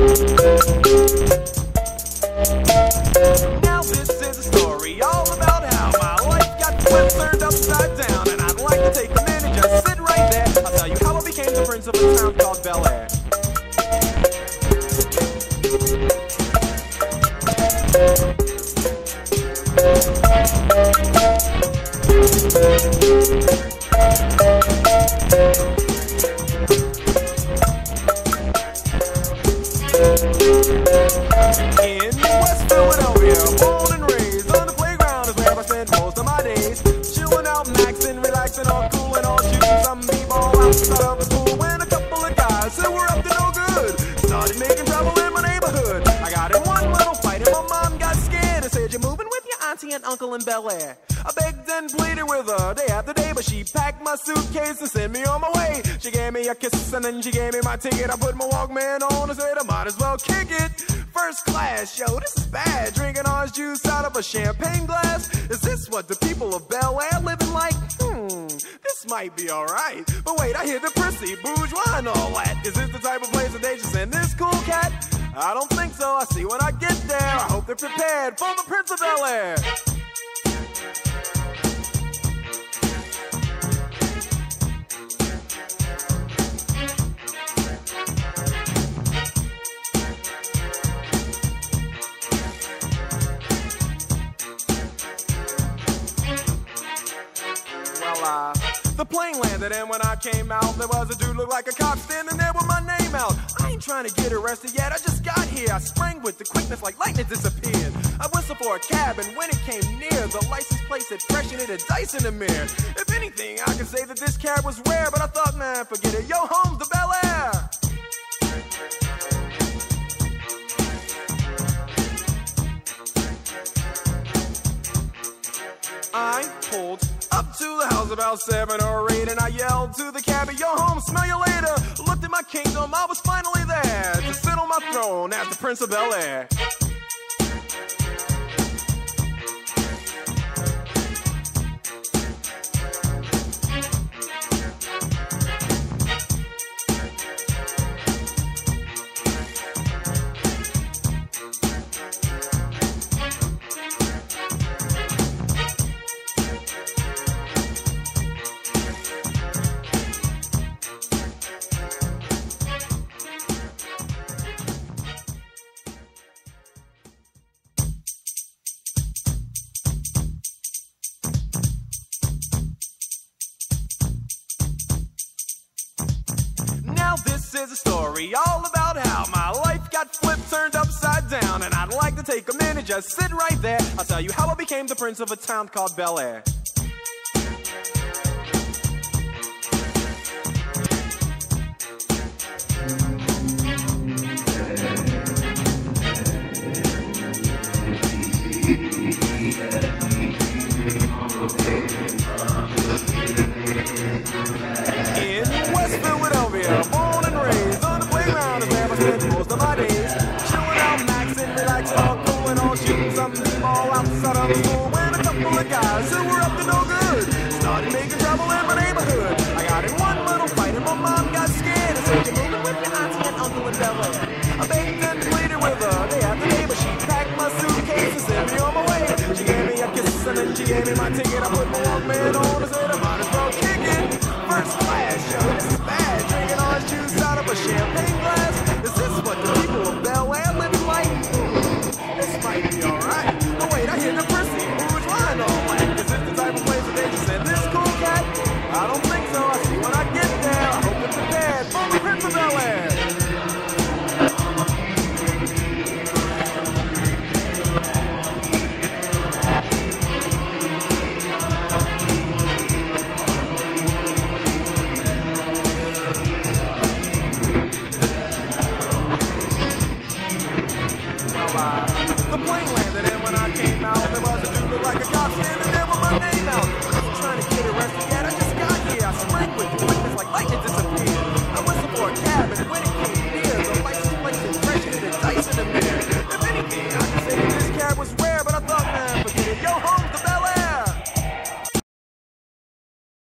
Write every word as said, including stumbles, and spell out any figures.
Now this is a story all about how my life got flipped, turned upside down, and I'd like to take a minute, just sit right there. I'll tell you how I became the prince of a town called Bel Air. In West Philadelphia, born and raised, on the playground is where I spent most of my days. Chilling out, maxing, relaxing, all cool and all shooting some b-ball outside of the pool. When a couple of guys who were up to no good started making trouble in my neighborhood. I got in one little fight and my mom got scared and said, "You're moving with your auntie and uncle in Bel Air." I begged and pleaded with her day after day, but she packed my suitcase and sent me on my way. She gave me a kiss and then she gave me my ticket. I put my Walkman on and said I might as well kick it. First class, yo, this is bad. Drinking orange juice out of a champagne glass. Is this what the people of Bel Air living like? Hmm, this might be alright. But wait, I hear the prissy, bourgeois and all that. Is this the type of place that they should send this cool cat? I don't think so. I see when I get there. I hope they're prepared for the Prince of Bel Air. Uh, the plane landed and when I came out, there was a dude look like a cop standing there with my name out. I ain't trying to get arrested yet, I just got here. I sprang with the quickness like lightning disappeared. I whistled for a cab and when it came near, the license plate said fresh and it had dice in the mirror. If anything, I could say that this cab was rare, but I thought, man, forget it. Yo, home's the Bel Air. I pulled up to the house about seven or eight, and I yelled to the cabbie, "Yo, home, smell you later." Looked at my kingdom, I was finally there to sit on my throne as the Prince of Bel Air. This is a story all about how my life got flipped, turned upside down, and I'd like to take a minute, just sit right there. I'll tell you how I became the prince of a town called Bel Air. In West Philadelphia, born and raised, on the playground is where I spent most of my days. Chilling out, maxing, relaxing, all cool and all shooting some b-ball outside of school. When a couple of guys who were up to no good started making trouble in my neighborhood. I got in one little fight and my mom got scared and said, "You're moving with your auntie and uncle in Bel Air." I begged and pleaded with her day after day, but she packed my suitcase and sent me on my way. She gave me a kiss and then she gave me my ticket. I put my Walkman on